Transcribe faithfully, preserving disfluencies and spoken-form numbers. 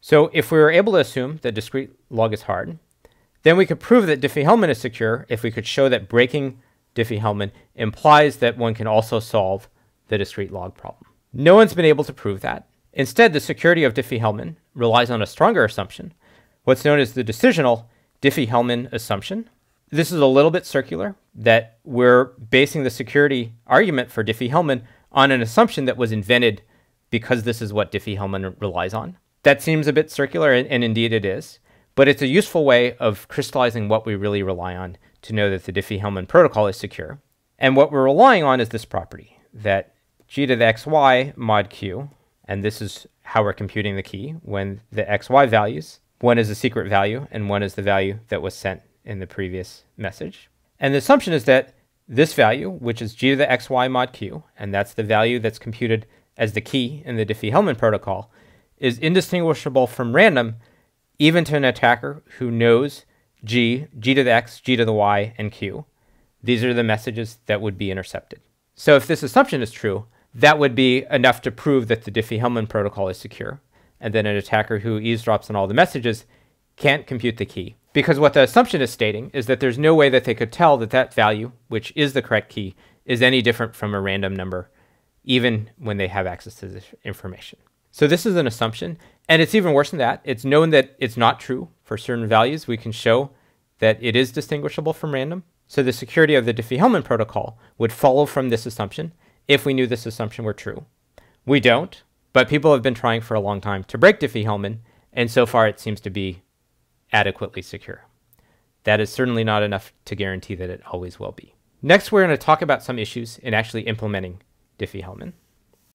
So if we were able to assume that discrete log is hard, then we could prove that Diffie-Hellman is secure if we could show that breaking Diffie-Hellman implies that one can also solve the discrete log problem. No one's been able to prove that. Instead, the security of Diffie-Hellman relies on a stronger assumption, what's known as the decisional Diffie-Hellman assumption. This is a little bit circular, that we're basing the security argument for Diffie-Hellman on an assumption that was invented because this is what Diffie-Hellman relies on. That seems a bit circular, and, and indeed it is, but it's a useful way of crystallizing what we really rely on to know that the Diffie-Hellman protocol is secure. And what we're relying on is this property, that g to the xy mod q, and this is how we're computing the key when the xy values, one is the secret value and one is the value that was sent in the previous message. And the assumption is that this value, which is g to the xy mod q, and that's the value that's computed as the key in the Diffie-Hellman protocol, is indistinguishable from random even to an attacker who knows g, g to the x, g to the y, and q. These are the messages that would be intercepted. So if this assumption is true, that would be enough to prove that the Diffie-Hellman protocol is secure, and then an attacker who eavesdrops on all the messages can't compute the key. Because what the assumption is stating is that there's no way that they could tell that that value, which is the correct key, is any different from a random number, even when they have access to this information. So this is an assumption, and it's even worse than that. It's known that it's not true for certain values. We can show that it is distinguishable from random. So the security of the Diffie-Hellman protocol would follow from this assumption if we knew this assumption were true. We don't, but people have been trying for a long time to break Diffie-Hellman, and so far it seems to be adequately secure. That is certainly not enough to guarantee that it always will be. Next, we're going to talk about some issues in actually implementing Diffie-Hellman.